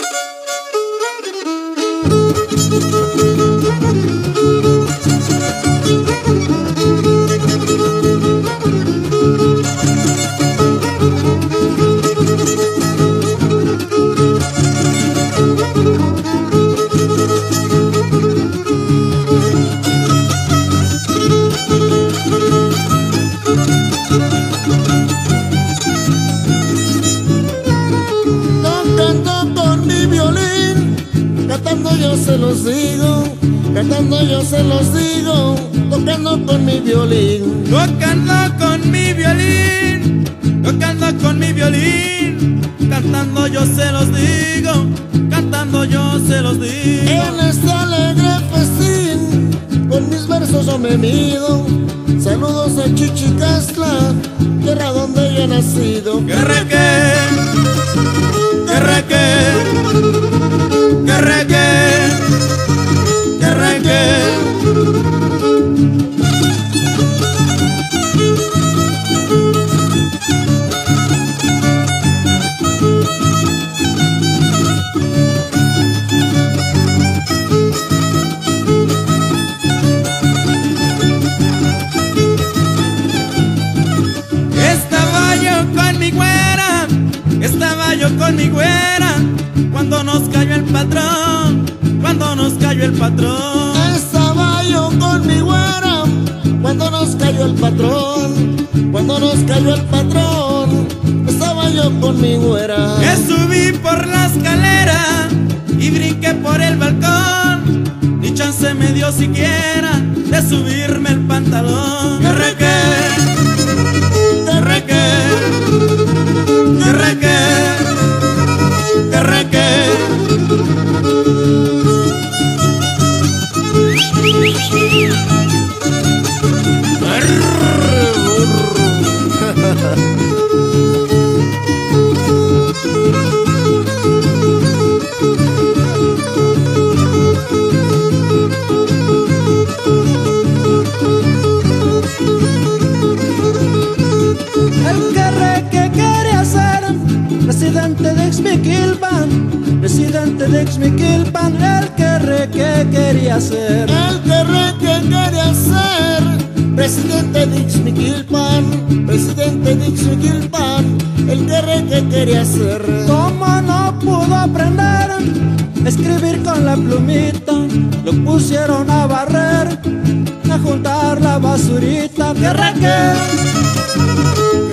Cantando yo se los digo, cantando yo se los digo, tocando con mi violín. Tocando con mi violín, tocando con mi violín, cantando yo se los digo, cantando yo se los digo. En este alegre festín, con mis versos yo me mido. Saludos a Chichicastla, tierra donde yo he nacido. Que reque, que reque, que reque, que reque. Estaba yo con mi güera cuando nos cayó el patrón, cuando nos cayó el patrón. Estaba yo con mi güera cuando nos cayó el patrón, cuando nos cayó el patrón. Estaba yo con mi güera. Que subí por la escalera y brinqué por el balcón, ni chance me dio siquiera de subirme el pantalón. Que reque, que reque, que reque, que reque. Presidente de Ixmiquilpan, presidente de Ixmiquilpan, el que quería ser. El que quería ser presidente de Ixmiquilpan, presidente de Ixmiquilpan, el que quería ser. Como no pudo aprender a escribir con la plumita, lo pusieron a barrer, a juntar la basurita. Que reque,